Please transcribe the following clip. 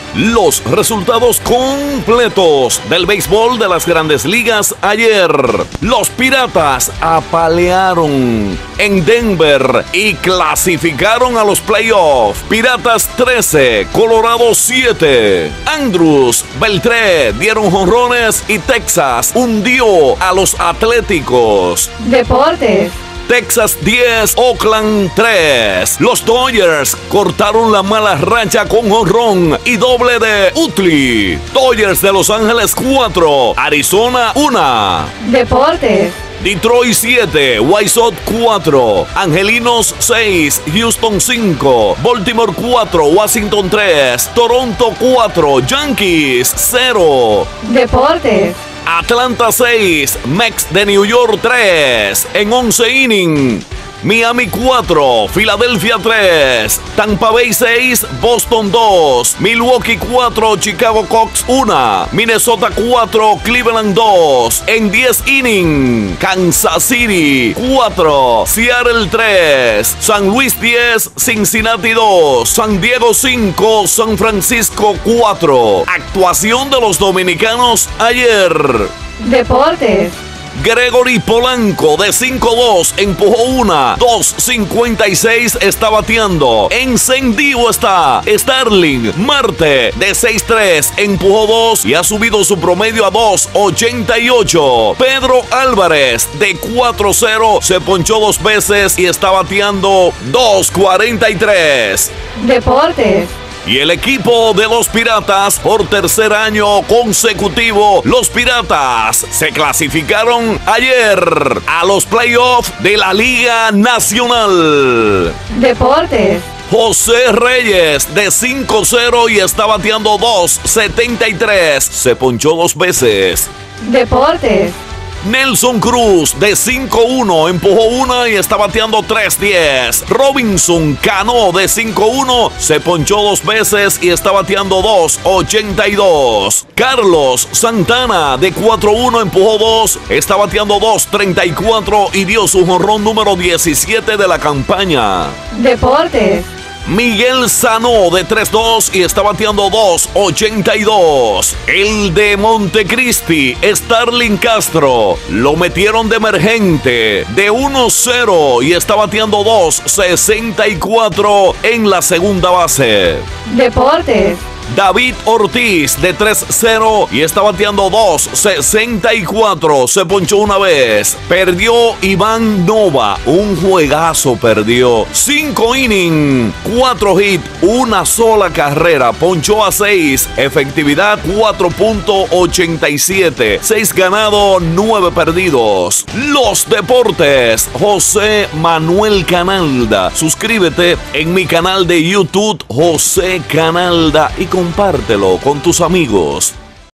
Los resultados completos del béisbol de las Grandes Ligas ayer. Los Piratas apalearon en Denver y clasificaron a los playoffs. Piratas 13, Colorado 7. Andrus, Beltré dieron jonrones y Texas hundió a los Atléticos. Deportes. Texas 10, Oakland 3. Los Dodgers cortaron la mala racha con jonrón y doble de Utley. Dodgers de Los Ángeles 4, Arizona 1. Deportes. Detroit 7, White Sox 4, Angelinos 6, Houston 5, Baltimore 4, Washington 3, Toronto 4, Yankees 0. Deportes. Atlanta 6, Mets de New York 3, en 11 innings. Miami 4, Filadelfia 3, Tampa Bay 6, Boston 2, Milwaukee 4, Chicago Cubs 1, Minnesota 4, Cleveland 2, en 10 innings. Kansas City 4, Seattle 3, San Luis 10, Cincinnati 2, San Diego 5, San Francisco 4. Actuación de los dominicanos ayer. Deportes. Gregory Polanco de 5-2 empujó una, 2.56 está bateando. Encendido está Starling Marte de 6-3 empujó 2 y ha subido su promedio a 2.88. Pedro Álvarez de 4-0 se ponchó 2 veces y está bateando 2.43. Deportes. Y el equipo de los Piratas, por tercer año consecutivo, los Piratas se clasificaron ayer a los playoffs de la Liga Nacional. Deportes. José Reyes de 5-0 y está bateando 2.73. Se ponchó 2 veces. Deportes. Nelson Cruz de 5-1 empujó una y está bateando 3.10. Robinson Cano de 5-1 se ponchó 2 veces y está bateando 2.82. Carlos Santana de 4-1 empujó 2, está bateando 2.34 y dio su jonrón número 17 de la campaña. Deportes. Miguel Sano de 3-2 y está bateando 2.82. El de Montecristi, Starling Castro, lo metieron de emergente de 1-0 y está bateando 2.64 en la segunda base. Deportes. David Ortiz de 3-0 y está bateando 2.64. Se ponchó una vez. Perdió Iván Nova. Un juegazo perdió. 5 innings, 4 hits, una sola carrera. Ponchó a 6. Efectividad 4.87. 6 ganados, 9 perdidos. Los deportes. José Manuel Canalda. Suscríbete en mi canal de YouTube, José Canalda, y compártelo con tus amigos.